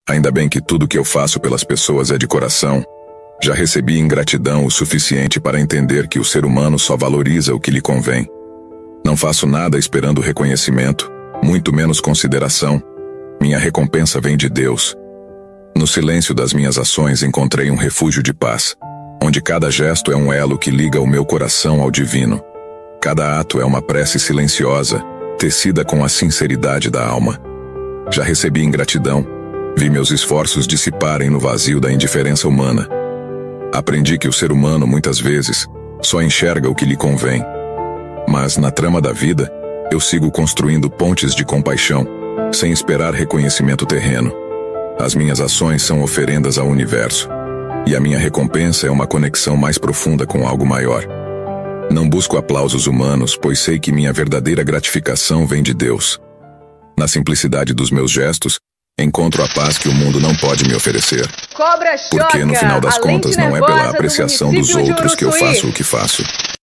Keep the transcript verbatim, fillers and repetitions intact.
Ainda bem que tudo que eu faço pelas pessoas é de coração. Já recebi ingratidão o suficiente para entender que o ser humano só valoriza o que lhe convém. Não faço nada esperando reconhecimento, muito menos consideração. Minha recompensa vem de Deus. No silêncio das minhas ações encontrei um refúgio de paz, onde cada gesto é um elo que liga o meu coração ao divino. Cada ato é uma prece silenciosa, tecida com a sinceridade da alma. Já recebi ingratidão, vi meus esforços dissiparem no vazio da indiferença humana. Aprendi que o ser humano, muitas vezes, só enxerga o que lhe convém. Mas, na trama da vida, eu sigo construindo pontes de compaixão, sem esperar reconhecimento terreno. As minhas ações são oferendas ao universo, e a minha recompensa é uma conexão mais profunda com algo maior. Não busco aplausos humanos, pois sei que minha verdadeira gratificação vem de Deus. Na simplicidade dos meus gestos, encontro a paz que o mundo não pode me oferecer. Cobra choca, Porque, no final das além contas, de não é nervosa pela do apreciação dos município de outros que eu Uruçuí. faço o que faço.